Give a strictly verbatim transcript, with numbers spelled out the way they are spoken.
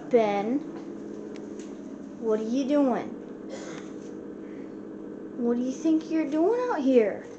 Ben, what are you doing? What do you think you're doing out here?